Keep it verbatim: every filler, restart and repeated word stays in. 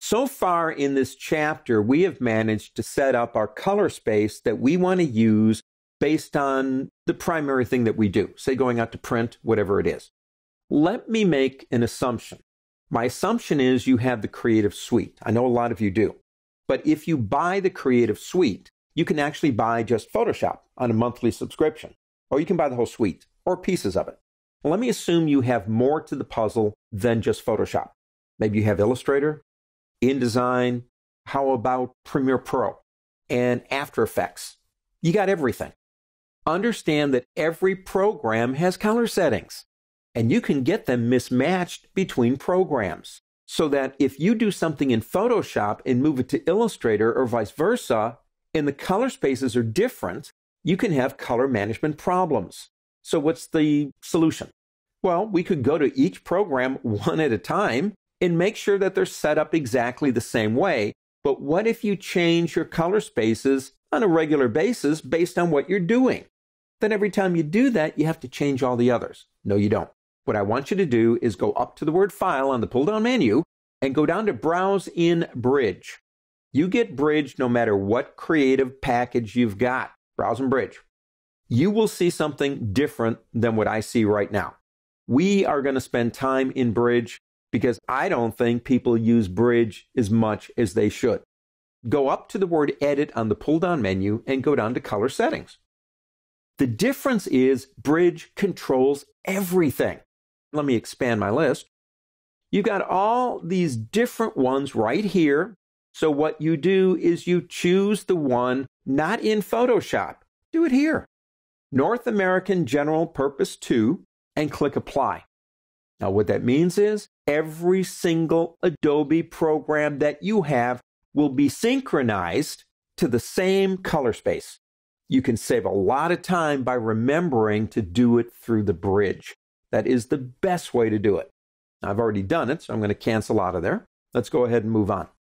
So far in this chapter, we have managed to set up our color space that we want to use based on the primary thing that we do, say going out to print, whatever it is. Let me make an assumption. My assumption is you have the Creative Suite. I know a lot of you do. But if you buy the Creative Suite, you can actually buy just Photoshop on a monthly subscription, or you can buy the whole suite or pieces of it. Well, let me assume you have more to the puzzle than just Photoshop. Maybe you have Illustrator, InDesign, how about Premiere Pro and After Effects? You got everything. Understand that every program has color settings, and you can get them mismatched between programs. So that if you do something in Photoshop and move it to Illustrator or vice versa, and the color spaces are different, you can have color management problems. So what's the solution? Well, we could go to each program one at a time and make sure that they're set up exactly the same way. But what if you change your color spaces on a regular basis based on what you're doing? Then every time you do that, you have to change all the others. No, you don't. What I want you to do is go up to the word File on the pull-down menu and go down to Browse in Bridge. You get Bridge no matter what creative package you've got. Browse in Bridge. You will see something different than what I see right now. We are going to spend time in Bridge because I don't think people use Bridge as much as they should. Go up to the word Edit on the pull-down menu and go down to Color Settings. The difference is Bridge controls everything. Let me expand my list. You've got all these different ones right here. So what you do is you choose the one not in Photoshop. Do it here. North American General Purpose two, and click Apply. Now what that means is every single Adobe program that you have will be synchronized to the same color space. You can save a lot of time by remembering to do it through the bridge. That is the best way to do it. I've already done it, so I'm going to cancel out of there. Let's go ahead and move on.